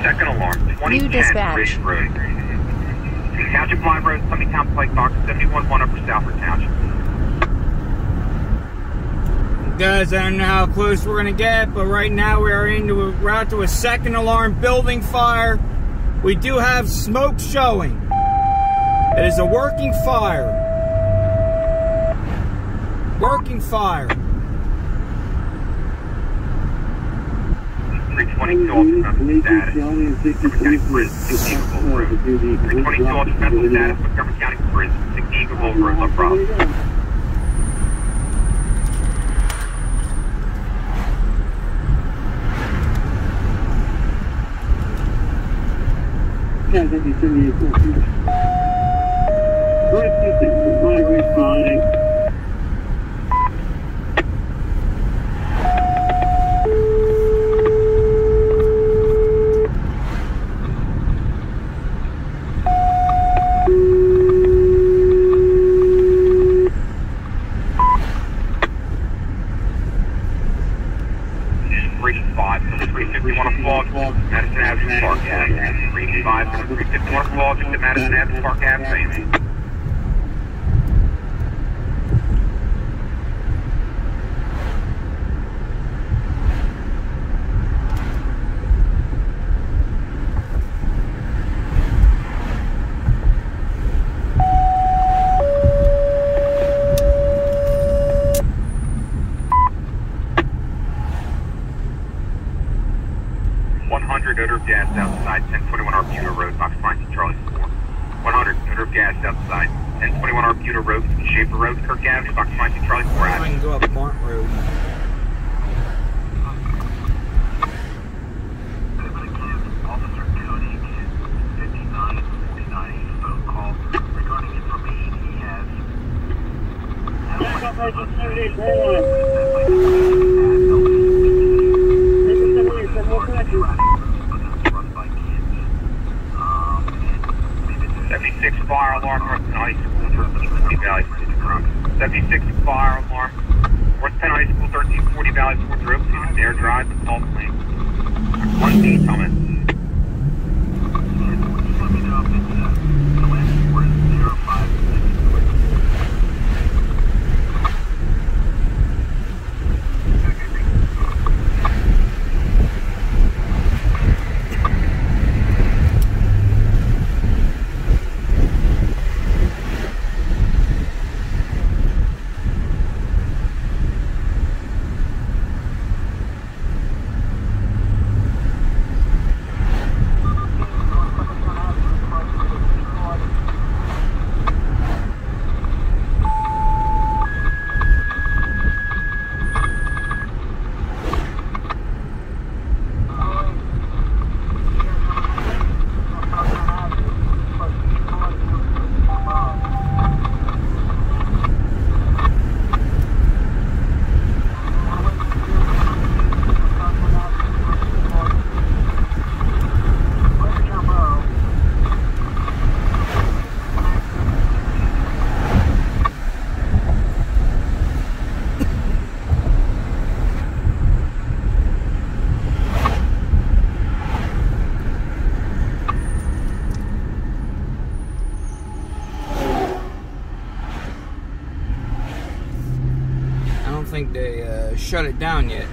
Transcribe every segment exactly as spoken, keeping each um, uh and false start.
Second alarm, twenty ten Ridge Road. Township Line Road, Sunny Town Pike Box, seventy-one one Upper Salford Township. Guys, I don't know how close we're going to get, but right now we are into a, we're out to a second alarm building fire. We do have smoke showing. It is a working fire. Working fire. three twenty-two ultra status. Montgomery County Prison, Signal Road. three twenty-two ultra status, Montgomery County Prison, Signal Road, La Province. Yeah, that'd be seventy-eight fourteen. Right, my responding. three fifty-one o'clock, Madison Avenue, Park Avenue. three five from three fifty-one o'clock to Madison Avenue, Park Avenue. one hundred odor of gas outside, ten twenty-one Arbuda Road, Fox Pine to Charlie four. one hundred odor of gas outside, ten twenty-one Arbuda Road, Schaefer Road, Kirk Avenue, Fox Pine to Charlie four. I can go up Mart Road. Officer Koenig, fifty-nine forty-nine, phone call regarding information he has. seventy-six fire alarm, North Penn High School, thirteen forty Valley Road. seventy-six fire alarm, North Penn High School, thirteen forty Valley Road. Please Dare Drive, the call claim. one D Thomas. I don't think they uh, shut it down yet.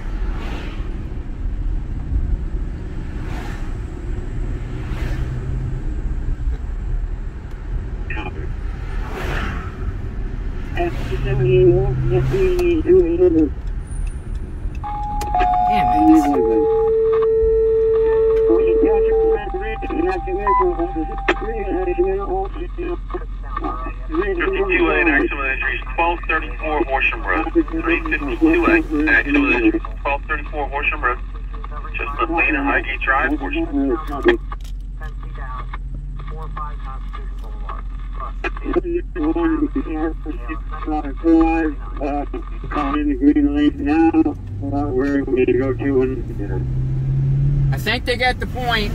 fifty-two A, actual injuries, twelve thirty-four Horsham Road. three fifty-two A, actual injuries, twelve thirty-four Horsham Road. Just the lane of Highgate Drive, Horsham. Calling the green light now. Where are we going to go to when I think they get the point.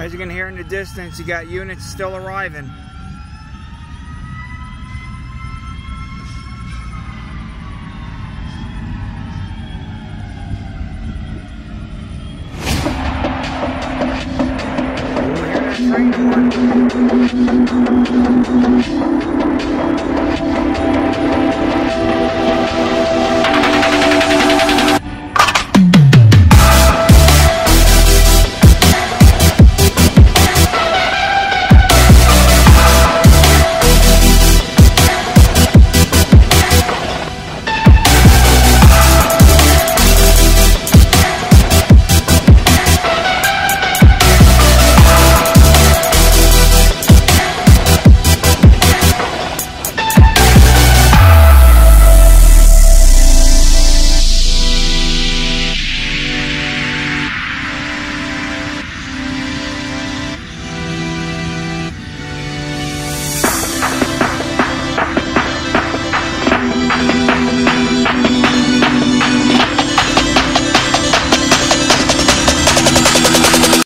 As you can hear in the distance, you got units still arriving. Ooh, hear that train horn.